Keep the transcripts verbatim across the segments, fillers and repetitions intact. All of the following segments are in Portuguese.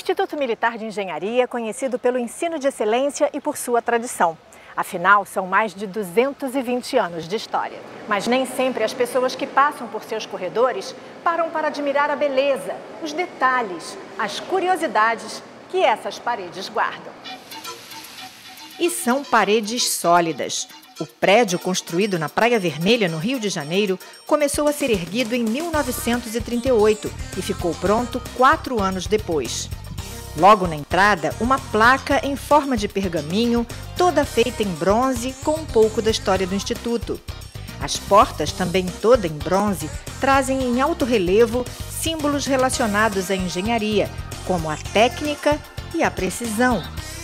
Instituto Militar de Engenharia é conhecido pelo ensino de excelência e por sua tradição. Afinal, são mais de duzentos e vinte anos de história. Mas nem sempre as pessoas que passam por seus corredores param para admirar a beleza, os detalhes, as curiosidades que essas paredes guardam. E são paredes sólidas. O prédio construído na Praia Vermelha, no Rio de Janeiro, começou a ser erguido em mil novecentos e trinta e oito e ficou pronto quatro anos depois. Logo na entrada, uma placa em forma de pergaminho, toda feita em bronze, com um pouco da história do Instituto. As portas, também toda em bronze, trazem em alto relevo símbolos relacionados à engenharia, como a técnica e a precisão.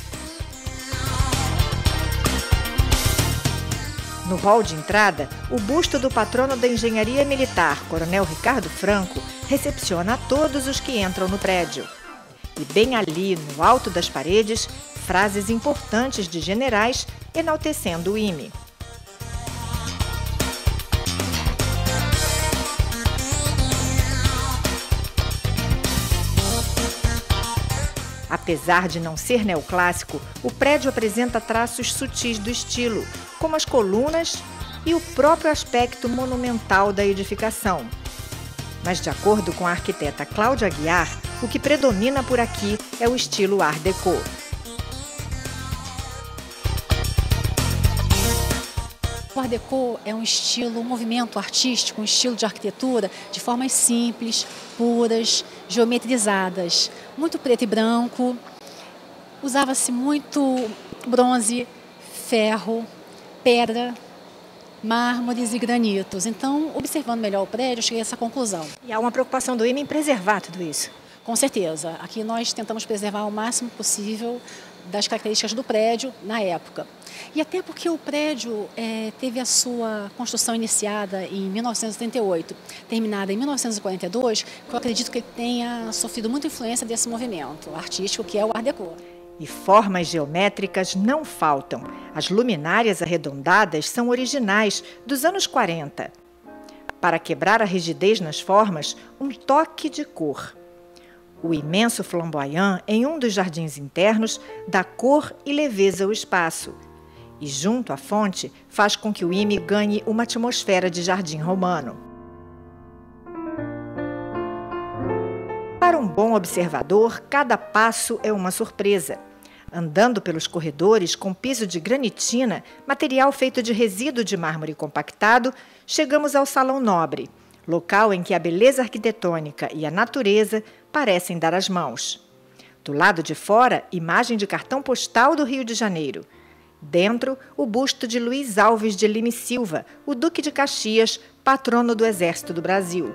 No hall de entrada, o busto do patrono da Engenharia Militar, Coronel Ricardo Franco, recepciona a todos os que entram no prédio. E bem ali, no alto das paredes, frases importantes de generais enaltecendo o I M E. Apesar de não ser neoclássico, o prédio apresenta traços sutis do estilo, como as colunas e o próprio aspecto monumental da edificação. Mas, de acordo com a arquiteta Cláudia Aguiar, o que predomina por aqui é o estilo Art Deco. O Art Deco é um estilo, um movimento artístico, um estilo de arquitetura de formas simples, puras, geometrizadas, muito preto e branco. Usava-se muito bronze, ferro, pedra, mármores e granitos. Então, observando melhor o prédio, eu cheguei a essa conclusão. E há uma preocupação do I M E em preservar tudo isso? Com certeza. Aqui nós tentamos preservar o máximo possível das características do prédio na época. E até porque o prédio é, teve a sua construção iniciada em mil novecentos e trinta e oito, terminada em mil novecentos e quarenta e dois, eu acredito que ele tenha sofrido muita influência desse movimento artístico que é o Art Deco. E formas geométricas não faltam. As luminárias arredondadas são originais, dos anos quarenta. Para quebrar a rigidez nas formas, um toque de cor. O imenso flamboyant, em um dos jardins internos, dá cor e leveza ao espaço. E junto à fonte, faz com que o I M E ganhe uma atmosfera de jardim romano. Para um bom observador, cada passo é uma surpresa. Andando pelos corredores com piso de granitina, material feito de resíduo de mármore compactado, chegamos ao Salão Nobre, local em que a beleza arquitetônica e a natureza parecem dar as mãos. Do lado de fora, imagem de cartão postal do Rio de Janeiro. Dentro, o busto de Luiz Alves de Lima e Silva, o Duque de Caxias, patrono do Exército do Brasil.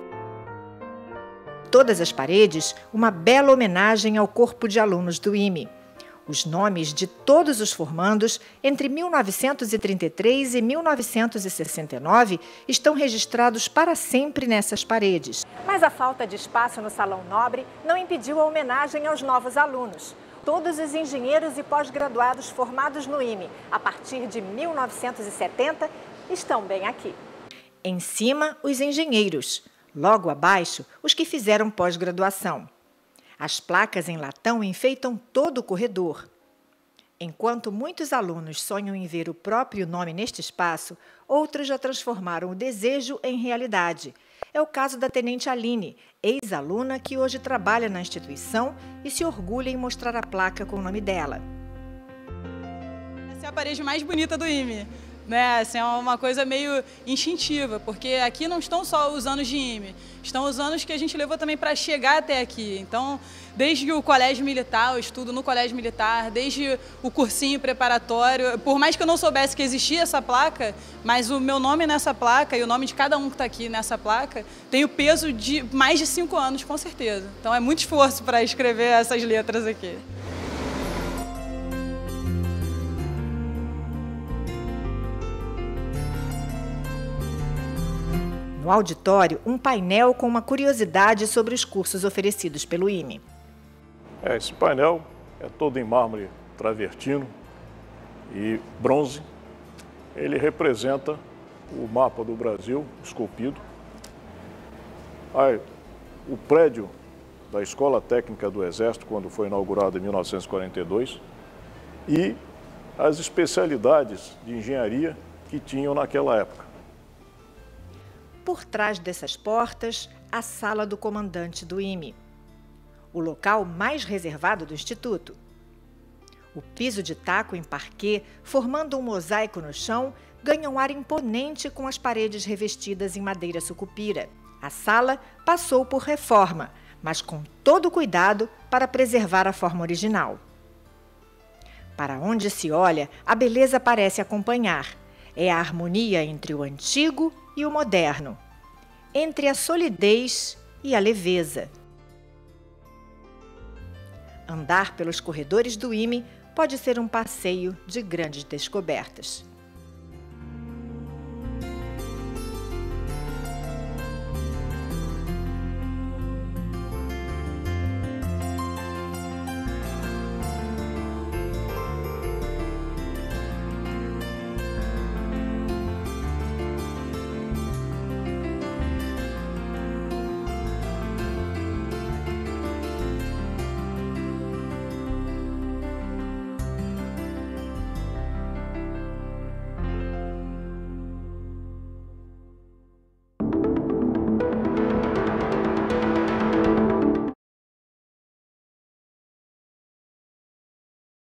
Todas as paredes, uma bela homenagem ao corpo de alunos do I M E. Os nomes de todos os formandos entre mil novecentos e trinta e três e mil novecentos e sessenta e nove estão registrados para sempre nessas paredes. Mas a falta de espaço no Salão Nobre não impediu a homenagem aos novos alunos. Todos os engenheiros e pós-graduados formados no I M E a partir de mil novecentos e setenta estão bem aqui. Em cima, os engenheiros. Logo abaixo, os que fizeram pós-graduação. As placas em latão enfeitam todo o corredor. Enquanto muitos alunos sonham em ver o próprio nome neste espaço, outros já transformaram o desejo em realidade. É o caso da Tenente Aline, ex-aluna que hoje trabalha na instituição e se orgulha em mostrar a placa com o nome dela. Essa é a parede mais bonita do I M E. Né, assim, é uma coisa meio instintiva, porque aqui não estão só os anos de I M E, estão os anos que a gente levou também para chegar até aqui. Então, desde o colégio militar, o estudo no colégio militar, desde o cursinho preparatório, por mais que eu não soubesse que existia essa placa, mas o meu nome nessa placa e o nome de cada um que está aqui nessa placa tem o peso de mais de cinco anos, com certeza. Então, é muito esforço para escrever essas letras aqui. No auditório, um painel com uma curiosidade sobre os cursos oferecidos pelo I M E. É, esse painel é todo em mármore travertino e bronze. Ele representa o mapa do Brasil esculpido. Aí, o prédio da Escola Técnica do Exército, quando foi inaugurada em mil novecentos e quarenta e dois, e as especialidades de engenharia que tinham naquela época. Por trás dessas portas, a sala do comandante do I M E, o local mais reservado do Instituto. O piso de taco em parquet, formando um mosaico no chão, ganha um ar imponente com as paredes revestidas em madeira sucupira. A sala passou por reforma, mas com todo cuidado para preservar a forma original. Para onde se olha, a beleza parece acompanhar. É a harmonia entre o antigo e o moderno, entre a solidez e a leveza. Andar pelos corredores do I M E pode ser um passeio de grandes descobertas.